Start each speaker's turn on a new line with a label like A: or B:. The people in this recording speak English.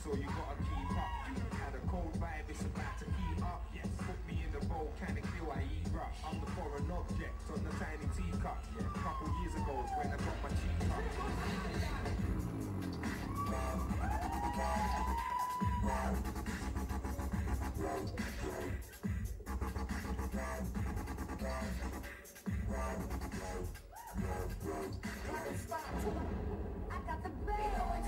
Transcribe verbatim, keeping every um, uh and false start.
A: so you gotta keep up. Had a cold vibe, it's about to heat up. Yes, put me in the bowl, kinda feel I eat rough. I'm the foreign object on the tiny teacup. Yeah, a couple years ago is when I got my cheek up.
B: I got the bell.